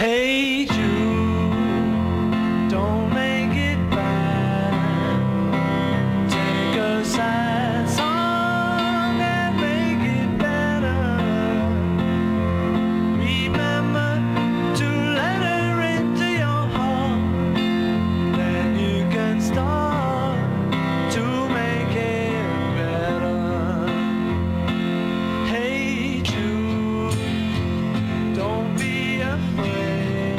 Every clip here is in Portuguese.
Hey Jude, don't make it bad. Take a sad song and make it better. Remember to let her into your heart. Then you can start to make it better. Hey Jude, don't be afraid.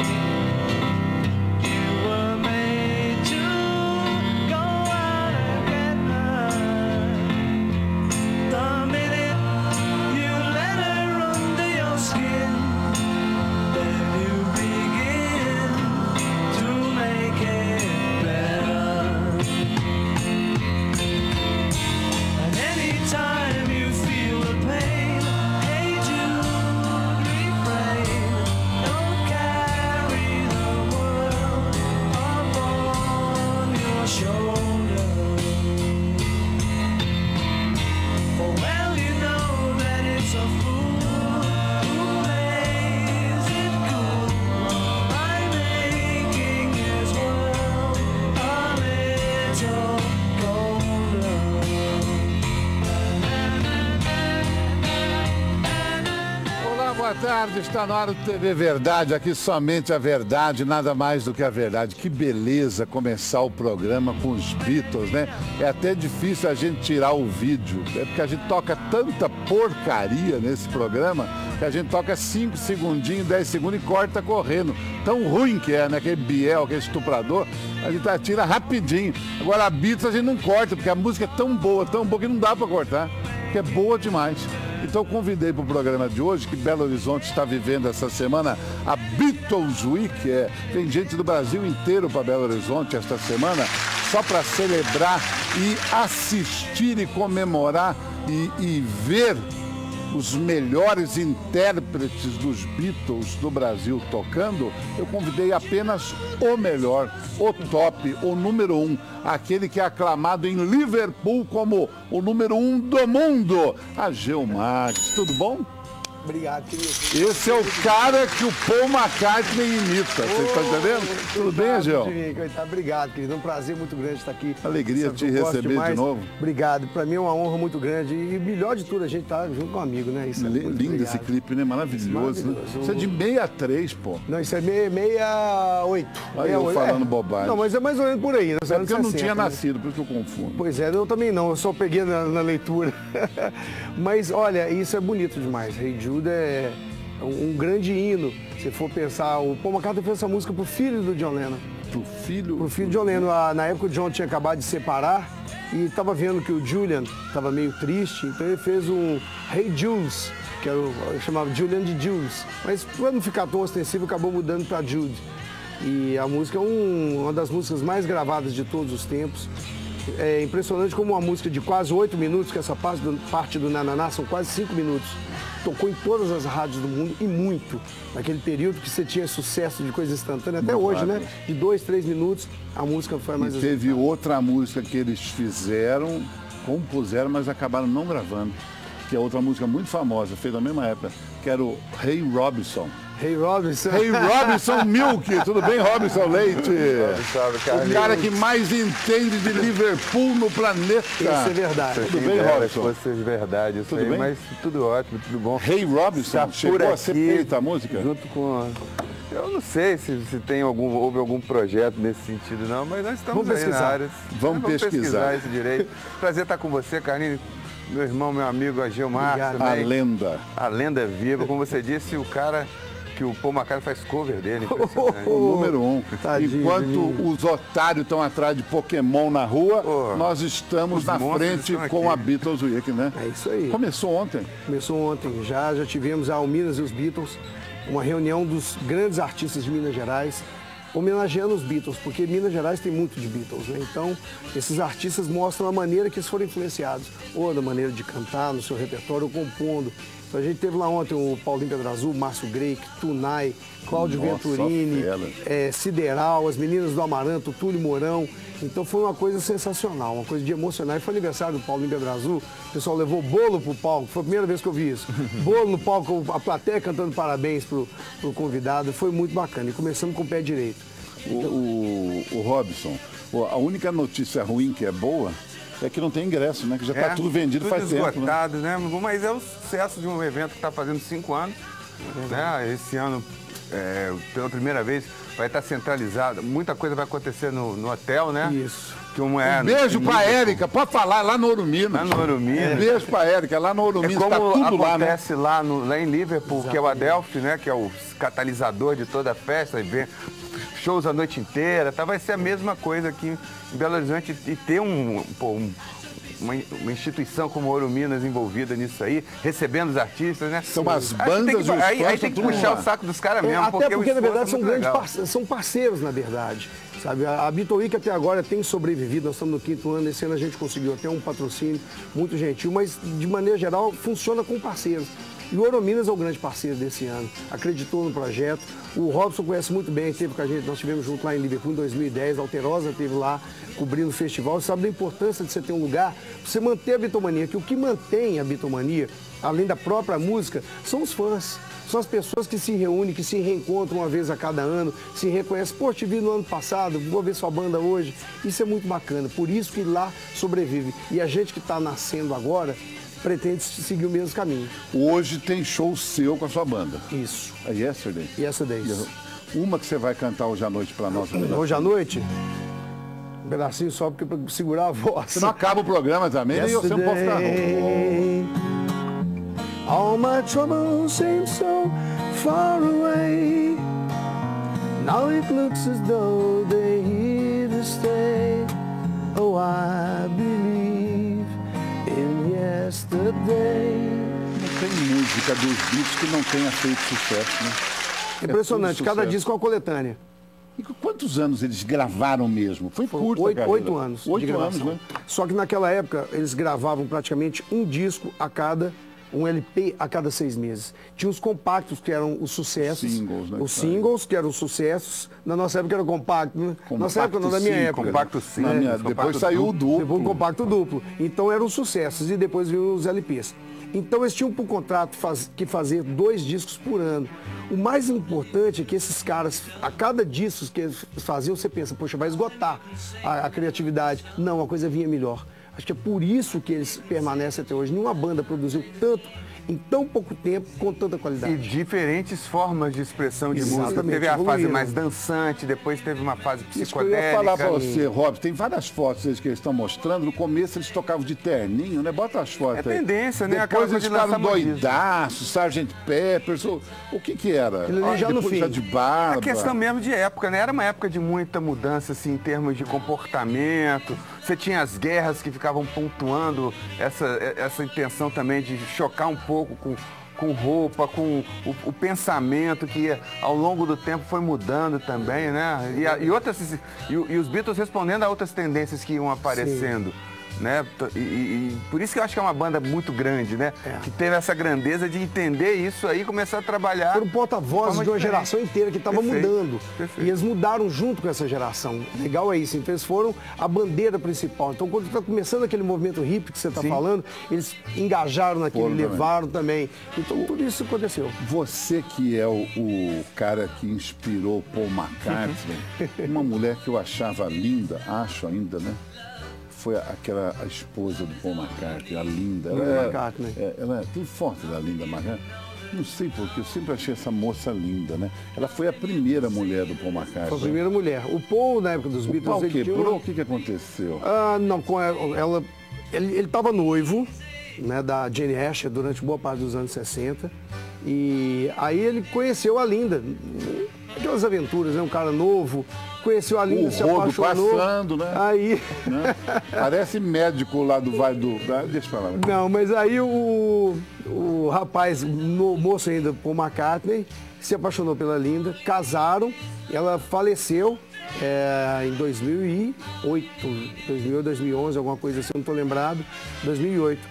Boa tarde, está na hora do TV Verdade, aqui somente a verdade, nada mais do que a verdade. Que beleza começar o programa com os Beatles, né? É até difícil a gente tirar o vídeo, é porque a gente toca tanta porcaria nesse programa que a gente toca 5 segundinhos, 10 segundos e corta correndo. Tão ruim que é, né? Aquele Biel, aquele estuprador, a gente tira rapidinho. Agora a Beatles a gente não corta, porque a música é tão boa que não dá para cortar, que é boa demais. Então convidei para o programa de hoje, que Belo Horizonte está vivendo essa semana, a Beatles Week. Tem gente do Brasil inteiro para Belo Horizonte esta semana, só para celebrar e assistir e comemorar e ver os melhores intérpretes dos Beatles do Brasil tocando. Eu convidei apenas o melhor, o top, o número 1, aquele que é aclamado em Liverpool como o número 1 do mundo, Ageu Marques. Tudo bom? Obrigado, querido. Esse é o cara que o Paul McCartney imita, vocês estão entendendo? Tudo bem, Ageu? Obrigado, querido. É um prazer muito grande estar aqui. Alegria te receber de novo. Obrigado. Para mim é uma honra muito grande. E melhor de tudo, a gente tá junto com um amigo, né? Isso é lindo esse clipe, né? Maravilhoso, né? Isso é de 63, pô. Não, isso é 68. Aí eu falando bobagem. Não, mas é mais ou menos por aí. Né? É porque eu não tinha nascido, por isso que eu confundo. Pois é, eu também não. Eu só peguei na leitura. Mas, olha, isso é bonito demais. Hey Jude é um grande hino. Se for pensar, o Paul McCartney fez essa música pro filho do John Lennon. Pro filho de John Lennon. Na época o John tinha acabado de separar e estava vendo que o Julian estava meio triste, então ele fez um Hey Jules, que eu chamava Julian de Jules. Mas para não ficar tão ostensivo, acabou mudando para Jude. E a música é uma das músicas mais gravadas de todos os tempos. É impressionante como uma música de quase 8 minutos, que essa parte do Nananá são quase 5 minutos. Tocou em todas as rádios do mundo e muito. Naquele período que você tinha sucesso de coisa instantânea, até hoje, né? De 2, 3 minutos, a música foi mais... E teve outra música que eles fizeram, compuseram, mas acabaram não gravando. Que é outra música muito famosa, feita na mesma época, que era o Hey Robinson. Hey Robinson. Hey Robinson Milk. Tudo bem, Robinson Leite? O cara que mais entende de Liverpool no planeta. Isso é verdade. Tudo bem, Robinson? Vocês de verdade, isso tudo aí, bem? Mas tudo ótimo, tudo bom. Hey Robinson, chegou a ser feita a música? Junto com... Eu não sei se houve algum projeto nesse sentido, não, mas nós estamos aí na área. Vamos pesquisar isso direito. Prazer estar com você, Carlinhos. Meu irmão, meu amigo, Ageu Marques. A lenda. A lenda viva. Como você disse, o cara que o Paul McCartney faz cover dele. Impressionante. O número 1. Tadinho, enquanto os otários estão atrás de Pokémon na rua, nós estamos na frente com a Beatles Week, né? É isso aí. Começou ontem. Começou ontem. Já tivemos a Minas e os Beatles, uma reunião dos grandes artistas de Minas Gerais, homenageando os Beatles, porque Minas Gerais tem muito de Beatles, né? Então, esses artistas mostram a maneira que eles foram influenciados, ou da maneira de cantar, no seu repertório, ou compondo. Então a gente teve lá ontem o Paulinho Pedrazul, Márcio Greik, Tunai, Cláudio Nossa, Venturini, fera. Sideral, as meninas do Amaranto, Túlio Mourão. Então foi uma coisa sensacional, uma coisa de emocionar. E foi aniversário do Paulinho Pedrazul, o pessoal levou bolo pro palco, foi a primeira vez que eu vi isso. Bolo no palco, a plateia cantando parabéns pro convidado, foi muito bacana. E começamos com o pé direito. O Robson, a única notícia ruim que é boa é que não tem ingresso, né? Que já está tudo vendido faz tempo. Esgotado, né? Mas é o sucesso de um evento que está fazendo 5 anos. Né? Esse ano, pela primeira vez, vai estar centralizado. Muita coisa vai acontecer no hotel, né? Isso. Um beijo pra Érica, pode falar, lá no Ouro Minas. Lá no Ouro Minas. Um beijo pra Érica, lá no Ouro Minas, tá tudo lá, né? Acontece lá em Liverpool, exatamente, que é o Adelphi, né? Que é o catalisador de toda a festa, e vem shows a noite inteira, tá? Vai ser a mesma coisa aqui em Belo Horizonte e ter uma instituição como Ouro Minas envolvida nisso aí, recebendo os artistas, né? São as bandas aí tem que puxar o saco dos caras mesmo. Até porque na verdade, são grandes parceiros, são parceiros, na verdade. Sabe, a Beatle Week até agora tem sobrevivido, nós estamos no 5º ano, esse ano a gente conseguiu até um patrocínio muito gentil, mas de maneira geral funciona com parceiros. E o Ouro Minas é o grande parceiro desse ano, acreditou no projeto. O Robson conhece muito bem, esteve com a gente, nós estivemos junto lá em Liverpool em 2010, a Alterosa esteve lá cobrindo o festival, sabe da importância de você ter um lugar para você manter a bitomania, que o que mantém a bitomania, além da própria música, são os fãs. São as pessoas que se reúnem, que se reencontram uma vez a cada ano, se reconhecem. Pô, te vi no ano passado, vou ver sua banda hoje. Isso é muito bacana, por isso que lá sobrevive. E a gente que está nascendo agora pretende seguir o mesmo caminho. Hoje tem show seu com a sua banda. Isso. É Yesterday? Yesterday. Uma que você vai cantar hoje à noite para nós. Hoje à noite? Um pedacinho só porque para segurar a voz. Você não acaba o programa também, e você não pode ficar não. All my troubles seem so far away. Now it looks as though they're here to stay. Oh, I believe in yesterday. Não tem música dos Beatles que não tenha feito sucesso, né? Impressionante, cada disco é uma coletânea. E quantos anos eles gravaram mesmo? Foi curto, 8 anos. 8 anos, né? Só que naquela época eles gravavam praticamente um disco a cada, um LP a cada 6 meses. Tinha os compactos, que eram os sucessos. Singles, né? Os singles, que eram os sucessos. Na nossa época era compacto, né? Nossa época não, na minha época. Compacto simples. Depois saiu o duplo. Depois o compacto duplo. Então eram os sucessos e depois vinham os LPs. Então eles tinham por contrato que fazer 2 discos por ano. O mais importante é que esses caras, a cada disco que eles faziam, você pensa, poxa, vai esgotar a criatividade. Não, a coisa vinha melhor. Acho que é por isso que eles permanecem até hoje. Nenhuma banda produziu tanto em tão pouco tempo, com tanta qualidade. E diferentes formas de expressão de Exatamente, música. Teve a fase evoluíram. mais dançante, depois teve uma fase psicodélica. Isso que eu ia falar pra você, Rob, tem várias fotos que eles estão mostrando. No começo eles tocavam de terninho, né? Bota as fotos aí. É tendência, né? Depois eles ficaram doidaços, Sgt. Peppers, o que era? Aquilo ali já no depois fim. já de barba. É questão mesmo de época, né? Era uma época de muita mudança, assim, em termos de comportamento. Você tinha as guerras que ficavam pontuando essa intenção também de chocar um pouco com roupa, com o pensamento que ao longo do tempo foi mudando também, né? E os Beatles respondendo a outras tendências que iam aparecendo. Né? E por isso que eu acho que é uma banda muito grande, né? Que teve essa grandeza de entender isso aí e começar a trabalhar. Foram porta-vozes de uma geração inteira que estava mudando. Perfeito. E eles mudaram junto com essa geração. Legal é isso. Então eles foram a bandeira principal. Então quando está começando aquele movimento hippie que você está falando, eles engajaram naquilo, levaram também. Então tudo isso aconteceu. Você que é o cara que inspirou Paul McCartney, uma mulher que eu achava linda, acho ainda, né? Foi a esposa do Paul McCartney, a Linda. Ela tem foto da Linda McCartney. Não sei porquê, eu sempre achei essa moça linda, né? Ela foi a primeira mulher do Paul McCartney. Foi a primeira mulher. O Paul, na época dos Beatles... O pau quebrou? O que aconteceu? Não, com ela... Ele estava noivo, né, da Jane Asher durante boa parte dos anos 60. E aí ele conheceu a Linda. Aquelas aventuras, né? Um cara novo... Conheceu a Linda, se apaixonou. Passando, né? Aí... Né? Parece médico lá do Vale do... Deixa eu falar. Não, mas aí o rapaz, moço ainda, Paul McCartney, se apaixonou pela Linda, casaram, ela faleceu em 2008, 2011, alguma coisa assim, não estou lembrado, 2008.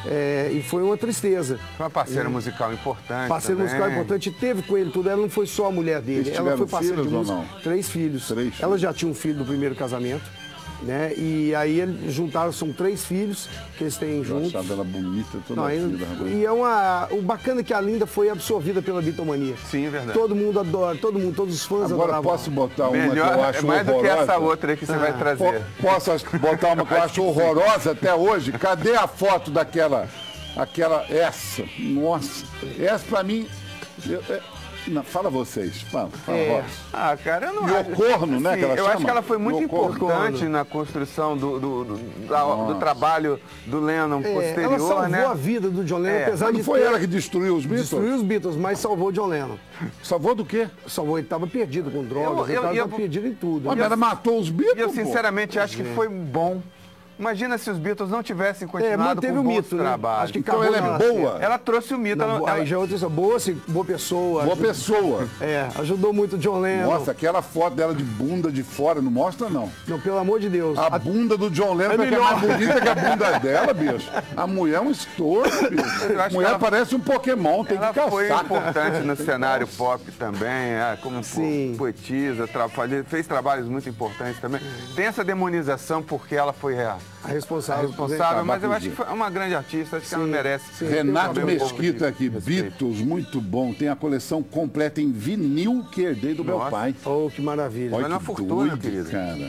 E foi uma tristeza. Foi uma parceira musical importante. Parceira também. musical importante, teve com ele tudo. Ela não foi só a mulher dele, Eles ela foi tiveram parceira de filhos ou música. não? 3 filhos. 3 filhos. Ela já tinha um filho do primeiro casamento, né? E aí eles juntaram, são 3 filhos que eles têm Eu juntos. achava ela bonita toda Não, a ainda- vida. rapaz. e o bacana é que a Linda foi absorvida pela Beatlemania. Sim, é verdade. Todo mundo adora, todos os fãs Agora adoravam. posso botar uma Melhor, que eu é acho mais do que horrorosa? essa outra aí que você vai trazer. Posso botar uma que eu acho horrorosa até hoje? Cadê a foto daquela... Essa? Nossa. Essa pra mim... não, fala vocês. Fala, Rosa. Ah, cara, eu não acho. Yocorno, né, que ela eu chama? acho que ela foi muito Yocorno. importante na construção do trabalho do Lennon posterior, ela salvou né? a vida do John Lennon, apesar Mas de não foi ter- ela que destruiu os Beatles? destruiu os Beatles, mas salvou o John Lennon. Salvou do quê? Salvou, ele estava perdido com drogas, ele estava perdido em tudo. Mas ela matou os Beatles, E eu pô. sinceramente acho que foi bom. Imagina se os Beatles não tivessem continuado manteve com o bons mito, né? trabalhos. Acho que Então acabou ela é na- boa? Ela trouxe o mito. Aí já é outra coisa, boa pessoa. Boa pessoa. Ajudou muito o John Lennon. Nossa, aquela foto dela de bunda de fora, não mostra não. Não, pelo amor de Deus. A bunda do John Lennon é melhor. mais bonita que a bunda dela, bicho. A mulher é um estouro, bicho. Eu acho A que mulher ela- parece um Pokémon, tem Ela que foi caçar. importante no cenário pop também, como Sim. poetisa, fez trabalhos muito importantes também. Tem essa demonização porque ela foi a responsável. responsável, mas eu com acho que foi uma grande artista, acho que ela merece. Renato Tem um pouco Mesquita de aqui, respeito. Beatles, muito bom. Tem a coleção completa em vinil que herdei do meu Nossa. pai. Oh, que maravilha. Olha Vale uma que fortuna, doido, querido. cara.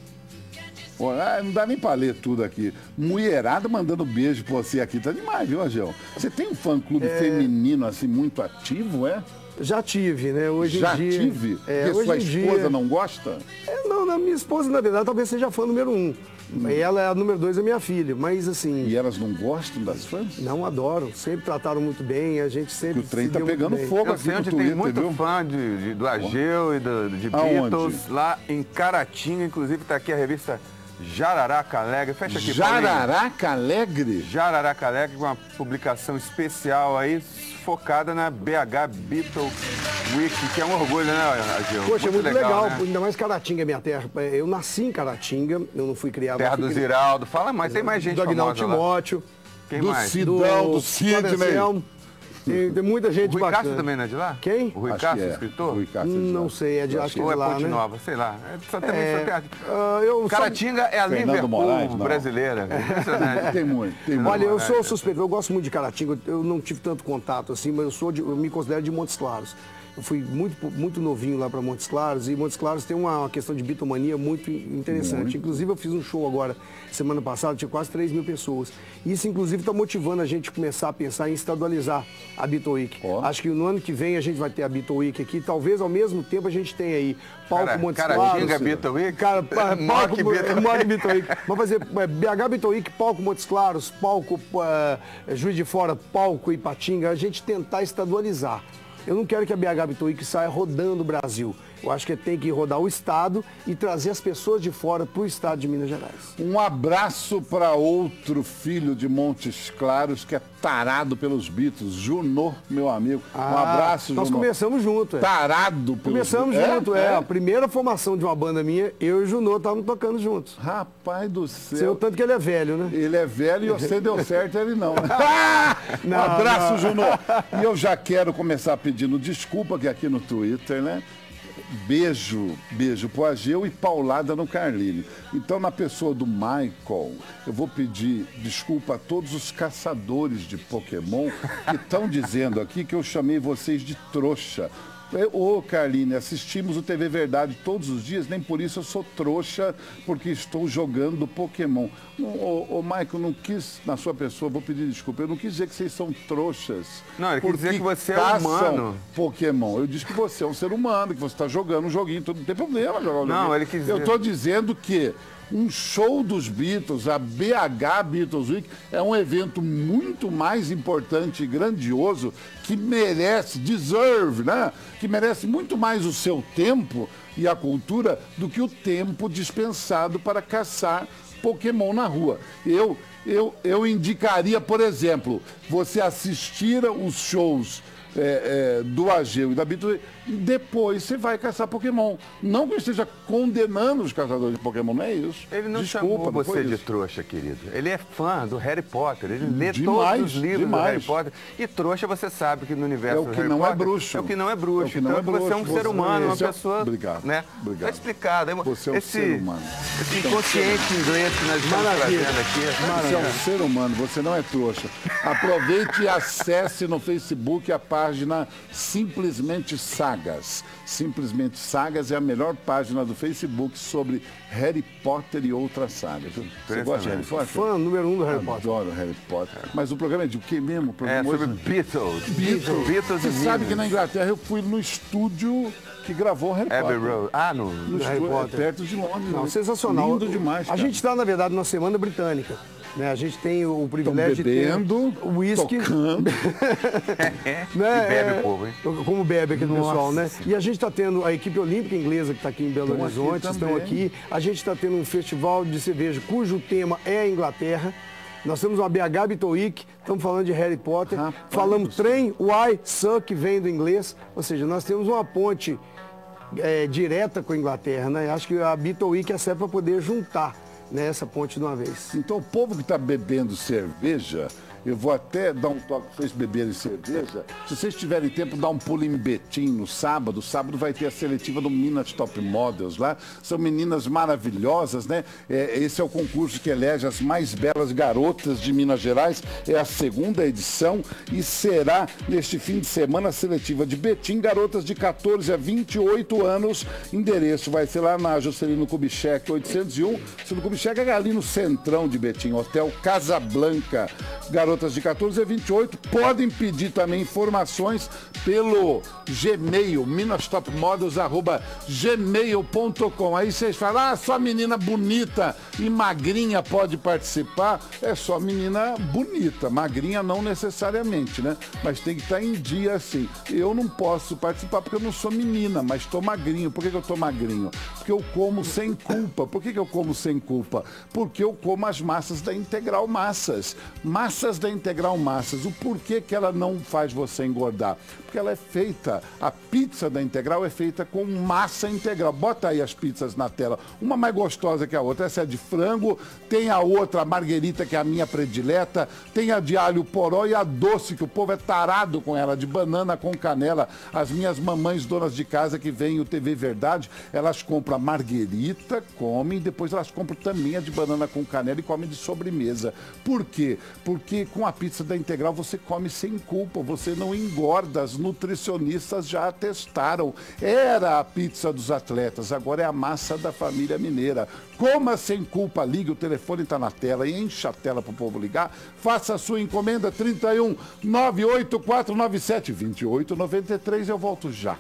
Olha, não dá nem pra ler tudo aqui. Mulherada mandando beijo pra você aqui. Tá demais, viu, Agel? Você tem um fã-clube feminino, assim, muito ativo, é? Já tive, né? Hoje Já em dia. tive? Porque hoje sua em esposa dia, não gosta? Não, minha esposa, na verdade, talvez seja a fã número 1. Ela é a número 2, é minha filha. Mas, assim, E elas não gostam das fãs? não adoram. Sempre trataram muito bem, a gente Que sempre o trem se tá deu muito pegando bem. fogo Eu aqui sei no onde Twitter, tem muito viu? fã do Ageu e de Aonde? Beatles, lá em Caratinga, inclusive está aqui a revista Jararaca Alegre. Fecha aqui, Paulinho. Jararaca Alegre? Jararaca Alegre, com uma publicação especial aí, focada na BH Beatles Week, que é um orgulho, né, Ageu? Poxa, é muito legal, né? ainda mais Caratinga é minha terra. Eu nasci em Caratinga, eu não fui criado Terra lá, fui do criado- Ziraldo. Fala mais, tem mais gente do Aguinaldo famosa lá. Timóteo, Quem Do mais? Sidão, do Flávio Sidney. Anselmo. Tem muita gente O Rui bacana. Castro também não é de lá? Quem? O Rui Acho que Castro, é. escritor? Rui Castro Não já. sei, acho que é Ou de é lá, Ponte né? Nova, sei lá. Também Eu Caratinga é a Fernando Liverpool Moraes, não. brasileira. Impressionante. Tem muito, tem muito. Olha, eu sou suspeito, eu gosto muito de Caratinga, eu não tive tanto contato assim, mas eu me considero de Montes Claros. Eu fui muito novinho lá para Montes Claros e Montes Claros tem uma questão de bitomania muito interessante. Inclusive eu fiz um show agora, semana passada, tinha quase 3 mil pessoas. Isso inclusive está motivando a gente a começar a pensar em estadualizar a Beatle Week. Ó. Acho que no ano que vem a gente vai ter a Beatle Week aqui, talvez ao mesmo tempo a gente tenha aí palco Montes Claros. Caratinga Beatle Week? Cara, Maior que Beatle Maior que Beatle Week. Vamos fazer BH Beatle Week, palco Montes Claros, palco Juiz de Fora, palco Ipatinga, a gente tentar estadualizar. Eu não quero que a BH Beatle Week saia rodando o Brasil. Eu acho que tem que rodar o estado e trazer as pessoas de fora para o estado de Minas Gerais. Um abraço para outro filho de Montes Claros que é tarado pelos Beatles, Junô, meu amigo. Um abraço, Nós Junô. começamos junto. Tarado pelos Começamos Beatles. junto, A primeira formação de uma banda minha, eu e o Junô estávamos tocando juntos. Rapaz do Sei o céu. tanto que ele é velho, né? Ele é velho e você deu certo, ele não. Não, Um abraço, não. Junô. E eu já quero começar pedindo desculpa que aqui no Twitter, né? Beijo pro Ageu e paulada no Carlinho. Então, na pessoa do Michael, eu vou pedir desculpa a todos os caçadores de Pokémon que estão dizendo aqui que eu chamei vocês de trouxa. Ô, Carline, assistimos o TV Verdade todos os dias, nem por isso eu sou trouxa, porque estou jogando Pokémon. Ô, Michael, não quis, na sua pessoa, vou pedir desculpa, eu não quis dizer que vocês são trouxas. Não, ele quis dizer porque que você é caçam humano. Pokémon. Eu disse que você é um ser humano, que você está jogando um joguinho, não tem problema jogar um Não, joguinho. ele quis Eu dizer- estou dizendo que um show dos Beatles, a BH Beatles Week, é um evento muito mais importante e grandioso que merece, né? Que merece muito mais o seu tempo e a cultura do que o tempo dispensado para caçar Pokémon na rua. Eu indicaria, por exemplo, você assistir os shows do Ageu e da Beatles, depois você vai caçar Pokémon. Não que eu esteja condenando os caçadores de Pokémon, não é isso. Ele não Desculpa, chamou não foi você de isso. trouxa, querido. Ele é fã do Harry Potter, ele lê Demais, todos os livros demais. do Harry Potter. E trouxa, você sabe que no universo É o do que Harry não é Potter, bruxo. é o que não é bruxo. É o que não Então é você é um bruxo, ser humano, uma você é- pessoa... Obrigado, Né? obrigado. Tá explicado. Você é um ser humano. Esse inconsciente inglês que nós estamos Maravilha. trazendo aqui. Você é um ser humano, você não é trouxa. Aproveite e acesse no Facebook a página Simplesmente Sagas. Simplesmente Sagas é a melhor página do Facebook sobre Harry Potter e outras sagas. Você gosta de Harry Potter? Fã número 1 do Harry Potter. Adoro Harry Potter. Mas o programa é de o que mesmo? O É, programa sobre hoje- Beatles. Beatles. Você e sabe que na Minions. Inglaterra eu fui no estúdio que gravou Harry Abbey Potter. Road. Ah, no... No Harry estúdio, Potter. perto de Londres. Não, né? sensacional. Lindo demais, A cara. gente está, na verdade, numa semana britânica. Né? A gente tem o privilégio bebendo, de ter uísque. tocando. Né? E bebe o povo, hein? Como bebe aquele Nossa pessoal, né? Senhora. E a gente está tendo a equipe olímpica inglesa que está aqui em Belo Estão aqui Horizonte, estão também. aqui. A gente está tendo um festival de cerveja cujo tema é a Inglaterra. Nós temos uma BH Beatle Week, estamos falando de Harry Potter. Rapaz Falamos do céu. trem, why, suck, vem do inglês. Ou seja, nós temos uma ponte direta com a Inglaterra, né? Acho que a Beatle Week é certo para poder juntar, né, essa ponte de uma vez. Então, o povo que está bebendo cerveja, eu vou até dar um toque para vocês beberem cerveja. Se vocês tiverem tempo, dá um pulo em Betim no sábado. Sábado vai ter a seletiva do Minas Top Models lá. São meninas maravilhosas, né? Esse é o concurso que elege as mais belas garotas de Minas Gerais. É a segunda edição e será neste fim de semana a seletiva de Betim, garotas de 14 a 28 anos. Endereço vai ser lá na Juscelino Kubitschek 801. Juscelino Kubitschek é ali no centrão de Betim, Hotel Casablanca. Garotas de 14 a 28 podem pedir também informações pelo Gmail, minastopmodels@gmail.com. Aí vocês falam, só menina bonita e magrinha pode participar. É só menina bonita, magrinha não necessariamente, né? Mas tem que estar em dia assim. Eu não posso participar porque eu não sou menina, mas estou magrinho. Por que eu estou magrinho? Porque eu como sem culpa. Por que eu como sem culpa? Porque eu como as massas da Integral Massas. Massas da Integral Massas. O porquê que ela não faz você engordar? Porque ela é feita, a pizza da Integral é feita com massa integral. Bota aí as pizzas na tela. Uma mais gostosa que a outra. Essa é de frango, tem a outra, a marguerita, que é a minha predileta, tem a de alho poró e a doce, que o povo é tarado com ela, de banana com canela. As minhas mamães donas de casa que vêm o TV Verdade, elas compram a marguerita, comem, depois elas compram também a de banana com canela e comem de sobremesa. Por quê? Porque com a pizza da Integral você come sem culpa, você não engorda, as nutricionistas já atestaram. Era a pizza dos atletas, agora é a massa da família mineira. Coma sem culpa, ligue, o telefone está na tela e encha a tela para o povo ligar. Faça a sua encomenda, 31 98497 2893, eu volto já.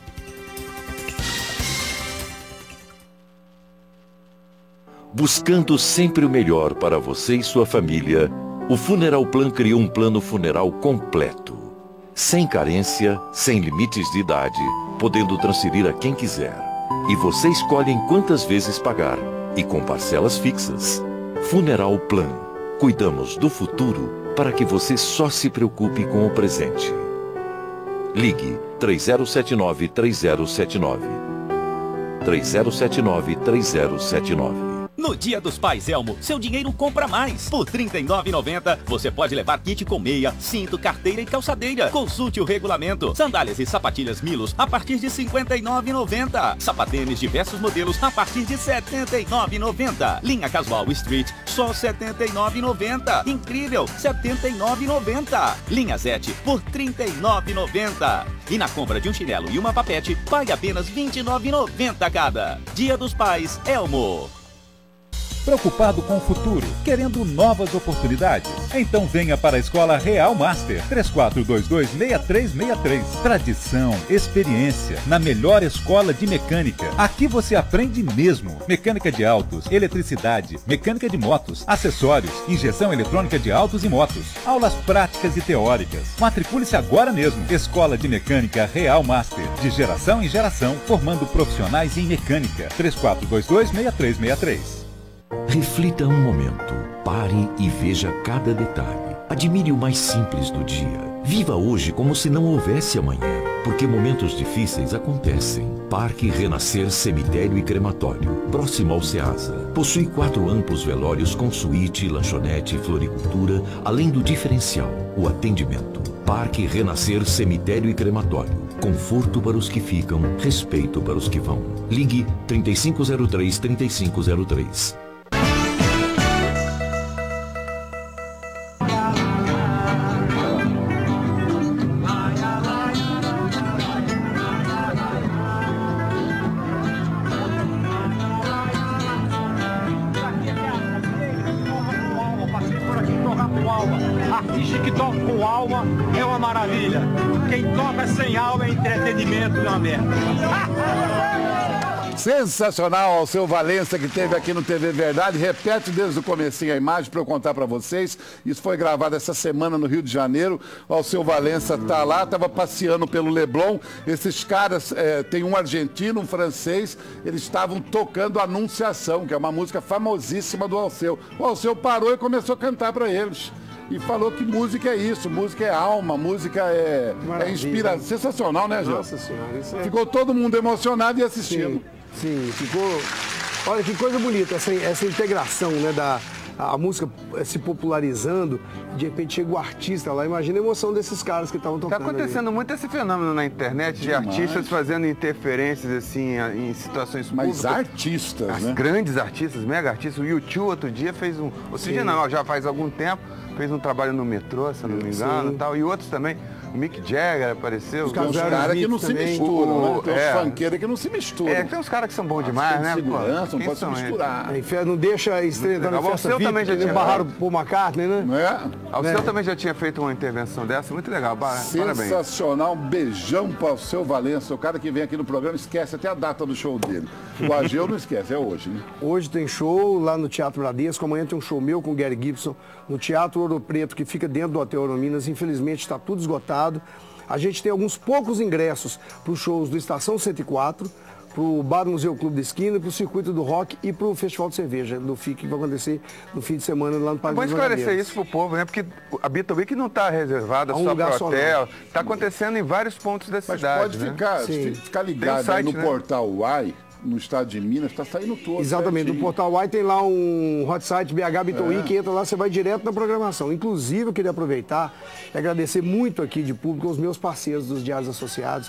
Buscando sempre o melhor para você e sua família, o Funeral Plan criou um plano funeral completo. Sem carência, sem limites de idade, podendo transferir a quem quiser. E você escolhe em quantas vezes pagar e com parcelas fixas. Funeral Plan. Cuidamos do futuro para que você só se preocupe com o presente. Ligue 3079-3079. 3079-3079. No Dia dos Pais Elmo, seu dinheiro compra mais. Por R$ 39,90, você pode levar kit com meia, cinto, carteira e calçadeira. Consulte o regulamento. Sandálias e sapatilhas Milos a partir de R$ 59,90. Sapatênis diversos modelos a partir de R$ 79,90. Linha Casual Street, só R$ 79,90. Incrível, R$ 79,90. Linha Zete, por R$ 39,90. E na compra de um chinelo e uma papete, pague apenas R$ 29,90 cada. Dia dos Pais Elmo. Preocupado com o futuro, querendo novas oportunidades? Então venha para a Escola Real Master, 3422-6363. Tradição, experiência, na melhor escola de mecânica. Aqui você aprende mesmo. Mecânica de autos, eletricidade, mecânica de motos, acessórios, injeção eletrônica de autos e motos. Aulas práticas e teóricas. Matricule-se agora mesmo. Escola de Mecânica Real Master, de geração em geração, formando profissionais em mecânica. 3422-6363. Reflita um momento, pare e veja cada detalhe. Admire o mais simples do dia. Viva hoje como se não houvesse amanhã, porque momentos difíceis acontecem. Parque Renascer Cemitério e Crematório, próximo ao Ceasa. Possui 4 amplos velórios com suíte, lanchonete e floricultura, além do diferencial, o atendimento. Parque Renascer Cemitério e Crematório. Conforto para os que ficam, respeito para os que vão. Ligue 3503-3503. Artista que toca com alma é uma maravilha. Quem toca sem alma é entretenimento, não é merda. Sensacional, Alceu Valença, que esteve aqui no TV Verdade. Repete desde o comecinho a imagem para eu contar para vocês. Isso foi gravado essa semana no Rio de Janeiro. O Alceu Valença está lá, estava passeando pelo Leblon. Esses caras, tem um argentino, um francês, eles estavam tocando Anunciação, que é uma música famosíssima do Alceu. O Alceu parou e começou a cantar para eles. E falou que música é isso, música é alma, música é inspiração. Sensacional, né, Gil? Nossa Senhora, isso é... Ficou todo mundo emocionado e assistindo. Sim, ficou... Olha que coisa bonita, essa integração, né, a música se popularizando, de repente chega o artista lá, imagina a emoção desses caras que estavam tocando. Tá acontecendo ali. muito esse fenômeno na internet de artistas fazendo interferências assim em situações públicas. Mas artistas, As né? grandes artistas, mega artistas. O YouTube outro dia fez um... Outro dia não, já faz algum tempo, fez um trabalho no metrô, se eu não me engano, tal, e outros também. O Mick Jagger apareceu. Tem uns caras que não se misturam, né? Tem uns funkeiros que não se misturam. Tem uns caras que são bons demais, né? Segurança, não pode se misturar. Não deixa estrear na festa VIP, também já tinha barraram Paul McCartney, né? Não é? Alceu também já tinha feito uma intervenção dessa, muito legal, parabéns. Sensacional, um beijão para o Alceu Valença, o cara que vem aqui no programa esquece até a data do show dele. O Ageu não esquece, é hoje, né? Hoje tem show lá no Teatro Bradesco, amanhã tem um show meu com o Gary Gibson, no Teatro Ouro Preto, que fica dentro do Hotel Ouro Minas, infelizmente está tudo esgotado. A gente tem alguns poucos ingressos para os shows do Estação 104, para o Bar Museu Clube da Esquina, para o Circuito do Rock e para o Festival de Cerveja do FIC, que vai acontecer no fim de semana lá no Parque dos Vamos esclarecer isso para o povo, né? Porque a Beatle Week não está reservada só para hotel, está acontecendo em vários pontos da cidade. Mas pode ficar ligado site, aí no portal UAI, no estado de Minas, está saindo todo. Exatamente, no portal UAI tem lá um hot site BH Beatle Week, entra lá, você vai direto na programação. Inclusive, eu queria aproveitar e agradecer muito aqui de público aos meus parceiros dos Diários Associados,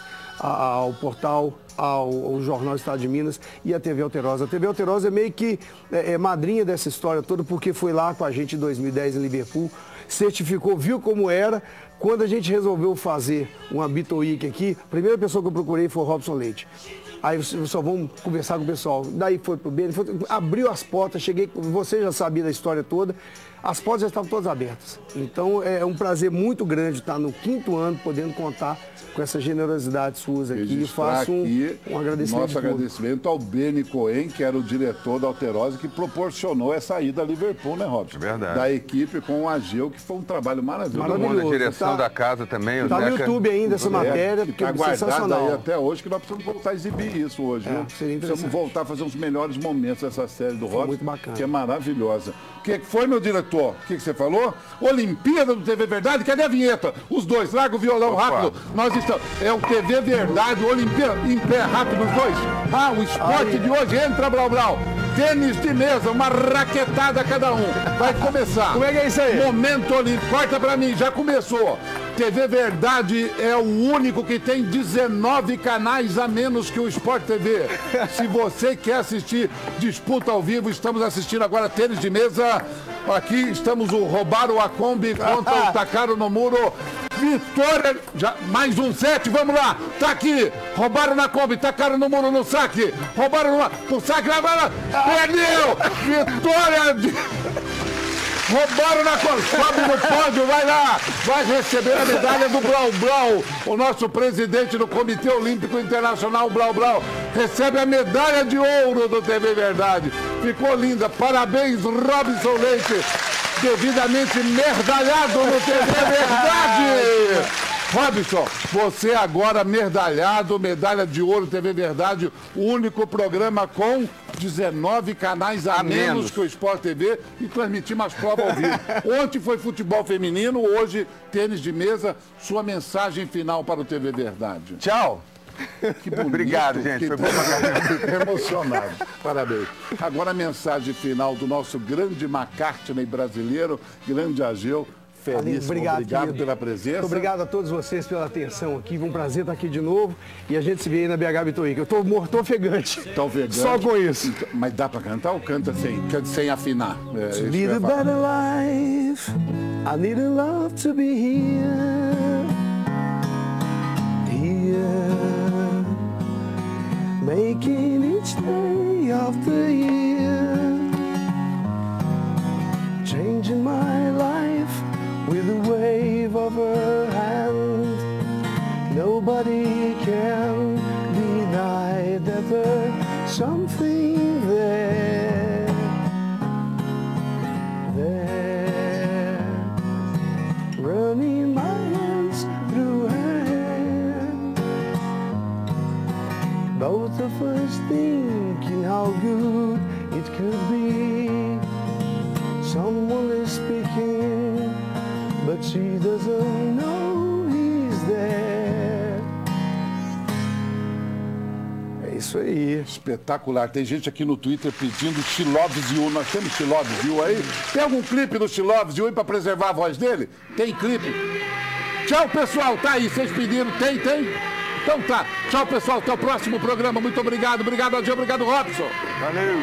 ao portal, ao Jornal Estado de Minas e à TV Alterosa. A TV Alterosa é meio que madrinha dessa história toda, porque foi lá com a gente em 2010 em Liverpool, certificou, viu como era. Quando a gente resolveu fazer uma Beatle Week aqui, a primeira pessoa que eu procurei foi o Robson Leite. Aí só vamos conversar com o pessoal. Daí foi pro Beni, abriu as portas, cheguei, você já sabia da história toda, as portas já estavam todas abertas. Então é um prazer muito grande estar no 5º ano, podendo contar com essa generosidade suas aqui. Faço um agradecimento. Nosso agradecimento ao Beni Cohen, que era o diretor da Alterosa, que proporcionou essa ida a Liverpool, né, Robson? Verdade. Da equipe com o Ageu, que foi um trabalho maravilhoso. Todo mundo, a direção da casa também. Está no YouTube ainda essa matéria, que está guardada aí até hoje, que nós precisamos voltar a exibir isso hoje. Precisamos voltar a fazer os melhores momentos dessa série do Robson, muito bacana, que é maravilhosa. O que foi, meu diretor? O que você falou? Olimpíada do TV Verdade, cadê a vinheta? Os dois, larga o violão rápido. Nós estamos. É o TV Verdade, Olimpíada, em pé, rápido, os dois. O esporte de hoje, entra, Blau Blau. Tênis de mesa, uma raquetada cada um. Vai começar. Como é que é isso aí? Momento Olímpico. Corta pra mim, já começou. TV Verdade é o único que tem 19 canais a menos que o Sport TV. Se você quer assistir disputa ao vivo, estamos assistindo agora tênis de mesa. Aqui estamos o Roubaram a Kombi contra o Tacaram no Muro. Vitória, mais um set, vamos lá, tá aqui, roubaram na Kombi, tacaram no muro no saque, roubaram no saque, perdeu, vitória de... Roubaram na Kombi, sobe no pódio, vai lá, vai receber a medalha do Blau Blau, o nosso presidente do Comitê Olímpico Internacional, Blau Blau, recebe a medalha de ouro do TV Verdade, ficou linda, parabéns, Robson Leite. Devidamente merdalhado no TV Verdade. Robson, você agora medalhado, medalha de ouro, TV Verdade, o único programa com 19 canais a menos que o Sport TV e transmitir mais provas ao vivo. Ontem foi futebol feminino, hoje tênis de mesa. Sua mensagem final para o TV Verdade. Tchau. Que bonito. Obrigado, gente. Foi bom pra emocionado. Parabéns. Agora a mensagem final do nosso grande McCartney brasileiro, grande Ageu. Feliz, obrigado pela presença. Muito obrigado a todos vocês pela atenção aqui. Foi um prazer estar aqui de novo. E a gente se vê aí na BH Bituíque. Eu estou morto ofegante. Tá ofegante. Só com isso. Mas dá para cantar ou canta sem afinar? Lead a better life. I need a love to be here. Here. Making each day of the year. Changing my life with a wave of her hand. Nobody can deny that there's something there. Running my hands through her hair. Both of us thinking how good it could be. Someone is speaking, but she doesn't know he's there. É isso aí. Espetacular. Tem gente aqui no Twitter pedindo She Loves You. Nós temos She Loves You aí? Tem algum clipe do She Loves You aí pra preservar a voz dele? Tem clipe? Tchau, pessoal. Tá aí. Vocês pediram? Tem? Então tá. Tchau, pessoal. Até o próximo programa. Muito obrigado. Obrigado, Ageu. Obrigado, Robson. Valeu.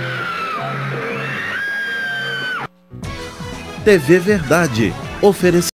TV Verdade. Oferecimento